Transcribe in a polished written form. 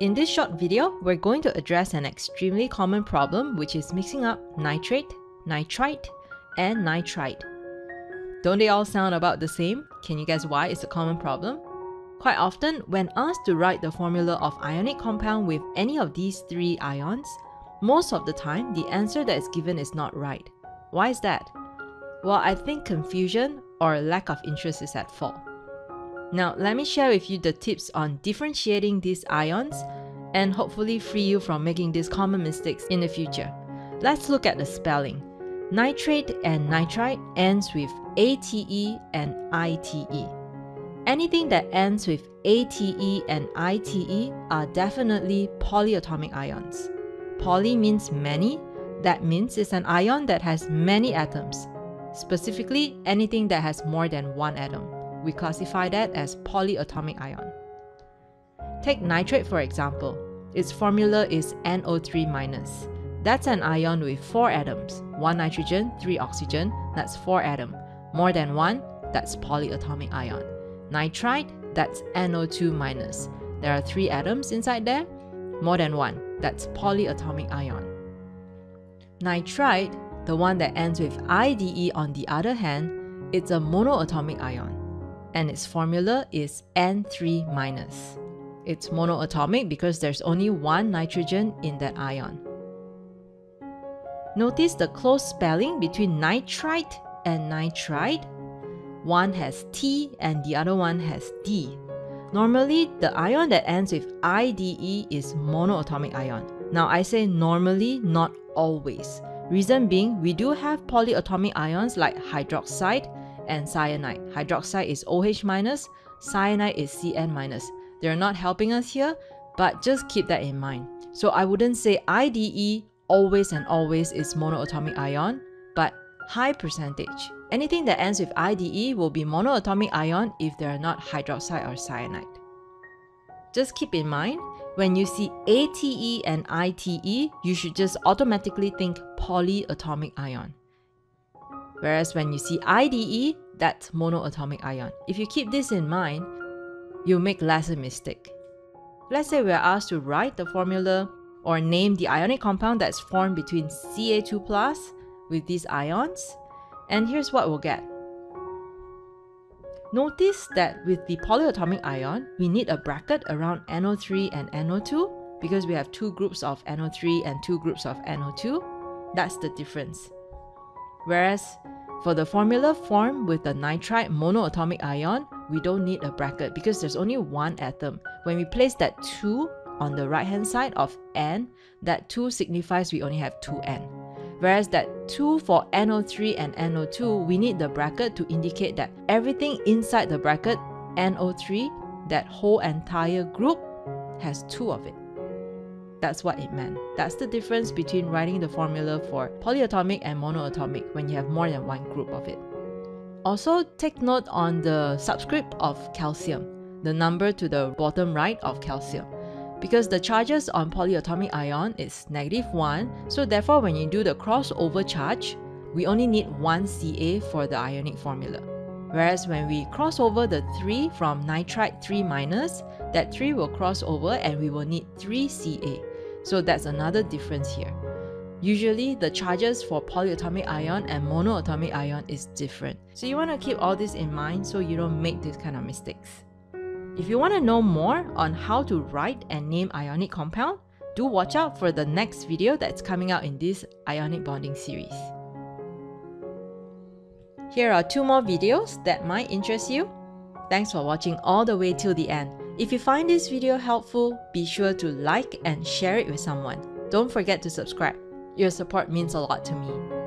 In this short video, we're going to address an extremely common problem, which is mixing up nitrate, nitrite, and nitride. Don't they all sound about the same? Can you guess why it's a common problem? Quite often, when asked to write the formula of ionic compound with any of these three ions, most of the time, the answer that is given is not right. Why is that? Well, I think confusion or lack of interest is at fault. Now, let me share with you the tips on differentiating these ions and hopefully free you from making these common mistakes in the future. Let's look at the spelling. Nitrate and nitrite ends with ATE and ITE. Anything that ends with ATE and ITE are definitely polyatomic ions. Poly means many. That means it's an ion that has many atoms. Specifically, anything that has more than one atom. We classify that as polyatomic ion. Take nitrate for example. Its formula is NO3-. That's an ion with 4 atoms. 1 nitrogen, 3 oxygen, that's 4 atoms. More than 1, that's polyatomic ion. Nitrite, that's NO2-. There are 3 atoms inside there. More than 1, that's polyatomic ion. Nitride, the one that ends with IDE on the other hand, it's a monoatomic ion. And its formula is N3-. It's monoatomic because there's only 1 nitrogen in that ion. Notice the close spelling between nitrite and nitride. One has T and the other one has D. Normally, the ion that ends with IDE is monoatomic ion. Now, I say normally, not always. Reason being, we do have polyatomic ions like hydroxide and cyanide. Hydroxide is OH-, cyanide is CN-. They're not helping us here, but just keep that in mind. So I wouldn't say IDE always and always is monoatomic ion, but high percentage. Anything that ends with IDE will be monoatomic ion if they are not hydroxide or cyanide. Just keep in mind, when you see ATE and ITE, you should just automatically think polyatomic ion. Whereas when you see IDE, that's monoatomic ion. If you keep this in mind, you'll make less a mistake. Let's say we are asked to write the formula or name the ionic compound that's formed between Ca2+ with these ions, and here's what we'll get. Notice that with the polyatomic ion, we need a bracket around NO3 and NO2 because we have 2 groups of NO3 and 2 groups of NO2. That's the difference. Whereas for the formula formed with the nitrite monoatomic ion, we don't need a bracket because there's only 1 atom. When we place that 2 on the right hand side of N, that 2 signifies we only have 2N. Whereas that 2 for NO3 and NO2, we need the bracket to indicate that everything inside the bracket, NO3, that whole entire group, has 2 of it. That's what it meant. That's the difference between writing the formula for polyatomic and monoatomic when you have more than 1 group of it. Also, take note on the subscript of calcium, the number to the bottom right of calcium. Because the charges on polyatomic ion is -1, so therefore when you do the crossover charge, we only need 1 Ca for the ionic formula. Whereas when we cross over the 3 from nitrite 3-, that 3 will cross over and we will need 3 Ca. So that's another difference here. Usually, the charges for polyatomic ion and monoatomic ion is different. So you want to keep all this in mind so you don't make this kind of mistakes. If you want to know more on how to write and name ionic compound, do watch out for the next video that's coming out in this ionic bonding series. Here are 2 more videos that might interest you. Thanks for watching all the way till the end. If you find this video helpful, be sure to like and share it with someone. Don't forget to subscribe. Your support means a lot to me.